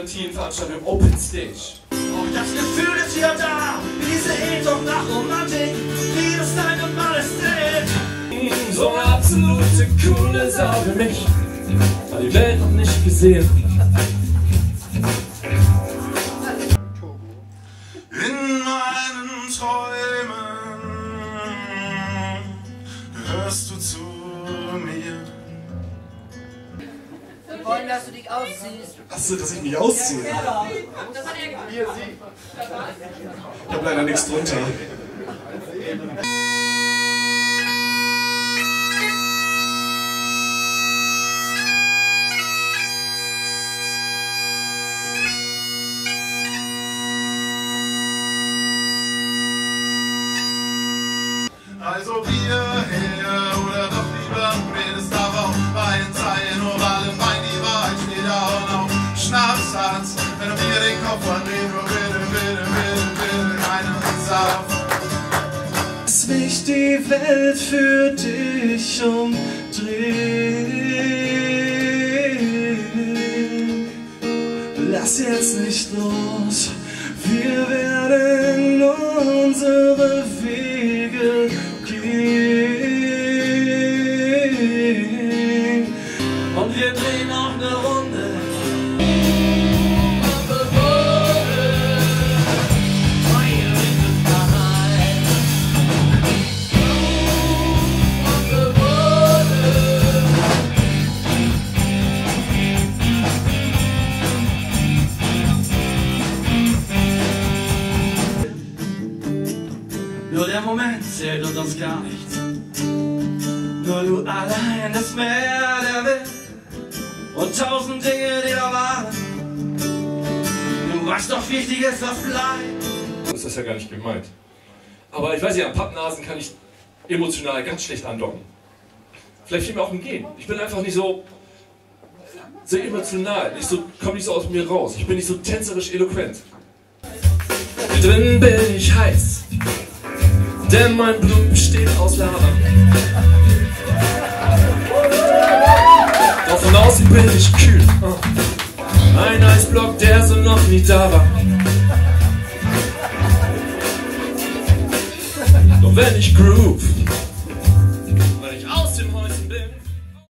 Serpentin-Veranstaltung Open Stage. Und das Gefühl ist wieder da, wie diese Sehnsucht nach Romantik, wie das deine Majestät. So eine absolute coole Sau für mich, hat die Welt noch nicht gesehen. In meinen Träumen hörst du zu mir. Wir wollen, dass du dich ausziehst. Achso, dass ich mich ausziehe? Das hat er gemacht. Ich hab leider nichts drunter. Also hierher oder doch lieber redest darauf, Wein sei nur Wallen, Wein, die Wahrheit steht da und auch Schnaps hat's, wenn du mir den Kopf andrehst, nur bitte, bitte, bitte, bitte, keinen Saft. Lass mich die Welt für dich umdrehen. Lass jetzt nicht los, wir werden unsere Wege gehen. Und wir drehen noch eine Runde. Nur der Moment zählt und sonst gar nichts. Nur du allein, das Meer der Welt und tausend Dinge, die da waren. Du weißt doch, wichtig ist, was bleibt. Das ist ja gar nicht gemeint. Aber ich weiß ja, an Pappnasen kann ich emotional ganz schlecht andocken. Vielleicht fehlt mir auch ein Gen. Ich bin einfach nicht so emotional, komme nicht so aus mir raus. Ich bin nicht so tänzerisch eloquent. Hier drin bin ich heiß, denn mein Blut besteht aus Lava. Doch von außen bin ich kühl. Ein Eisblock, der so noch nie da war. Doch wenn ich groove,